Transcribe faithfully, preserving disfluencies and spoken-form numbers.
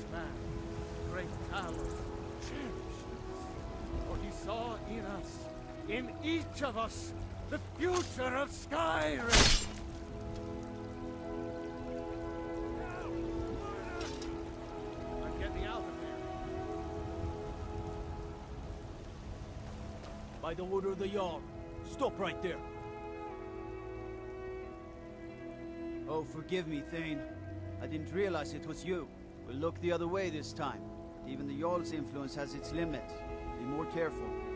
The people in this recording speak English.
man, great talent, cherished us. For he saw in us, in each of us, the future of Skyrim. I'm getting out of here. By the order of the Jarl, stop right there. Oh, forgive me, Thane. I didn't realize it was you. We'll look the other way this time. Even the Jarl's influence has its limits. Be more careful.